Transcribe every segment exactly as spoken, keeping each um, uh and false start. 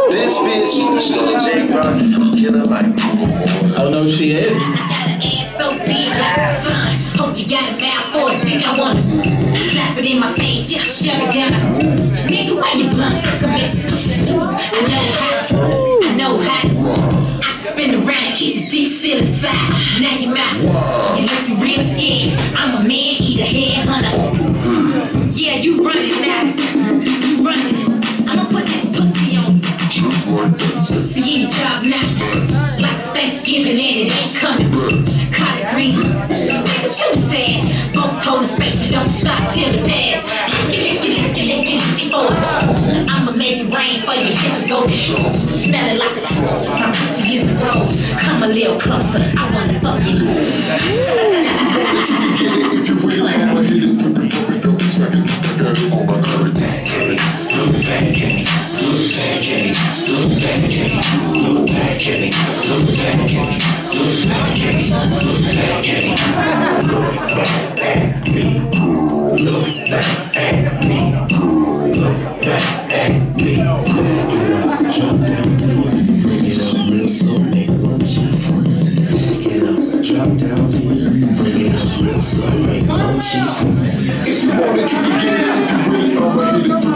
This bitch, she gonna take rock, I'll kill her like. Oh no, she is. I got an ass so big like the sun. Hope you got a mouth for a dick. I wanna slap it in my face, yeah, shove it down. Nigga, why you blunt? I can make this pussy too. I know how, I know how. I can spin around and keep the dick still inside. Now you're mouth, you looking real scared. I'm a man eater, headhunter. Yeah, you running now, you running. I'ma put this pussy on. Pussy in your jaws now. Like it's Thanksgiving and it ain't coming. Collard greens, what you said? Both polar space, you don't stop till it pass. Lick it, lick it, lick it, lick it, lick it for it. I'ma make it rain for you, hit you go. Smell it like a troll. My pussy is a rose. Come a little closer, I wanna fuck you. You can get it if you with it. I'ma hit it, flip it, flip it, flip it, smack it, back at it on my curry. Look back at me, look back at me, look back at me, look back at me, look back at me, look back at me, look back at me, look back at me, look back at me, look back at me. Get up, drop down to it, bring it up real slow, make one cheek front. Get up, drop down to it, bring it up real slow, make one cheek front. If you want it, you can get it. If you with it, I'ma hit it through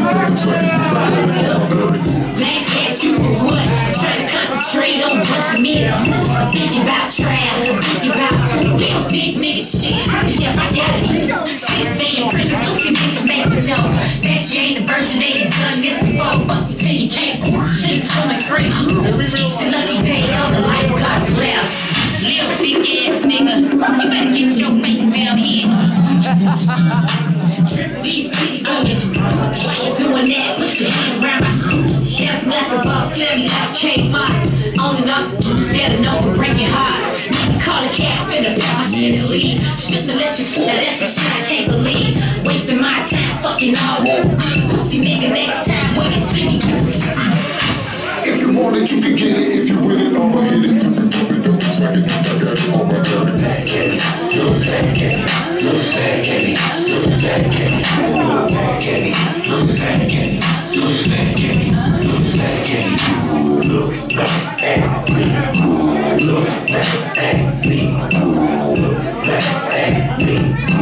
the Black at you for what? I'm trying to concentrate on what's me. I'm thinking about trash, I'm thinking about real dick nigga shit. Yeah, I got it. Six day in prison, pussy niggas make me know that you ain't a virgin, ain't done this before. Fuck you till you can't, till you swimming straight. It's your lucky day, all the lifeguards left. Little dick ass nigga, you better get your face down here. Trip these titties on you. Why you doing that? Put your hands around my yes, like a ball, slam you out, Kmart. On and off, better know for breaking hearts. Need to call a cab, finna put my shit to leave. Shouldn't have let you see that, that's some shit I can't believe. Wasting my time, fucking all pussy nigga next time when you see me. If you want it, you can get it. If you with it, I'ma hit it. Flip it, flip it, don't be smacking. I got it on my curry. Look back at me, look back at me, look back at me, look back at me, look back at me, look back at me, look back at me, look back at me, look back at me, look back at me, look back at me.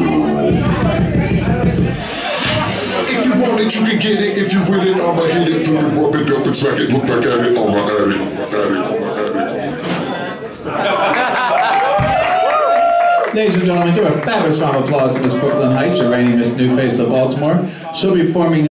If you want it, you can get it. If you with it, I'ma hit it. Flip it, rub it up and smack it. Look back at it on my addy, addy, on my addy. Ladies and gentlemen, give a fabulous round of applause to Miss Brooklyn Heights, your reigning Miss New Face of Baltimore. She'll be performing